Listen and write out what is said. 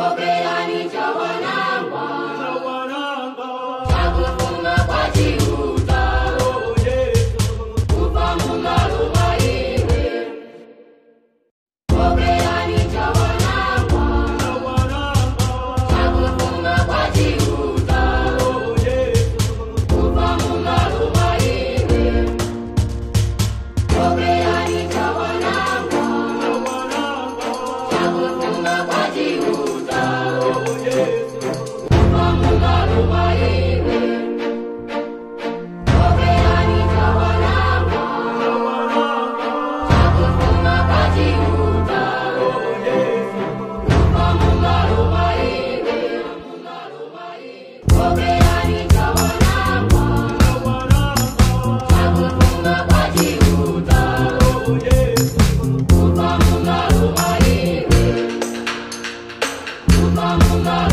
Popeani chawanangwa chakufunga kwa chiuta kupa mungaluma iwe. Popeani chawanangwa chakufunga kwa chiuta kupa mungaluma iwe. Popeani chawanangwa chakufunga kwa chiuta kupa mungaluma iwe. Popeani chawanangwa chakufunga kwa chiuta kupa mungaluma iwe. Popeani chawanangwa chakufunga kwa chiuta kupa mungaluma iwe. Kupa mungaluma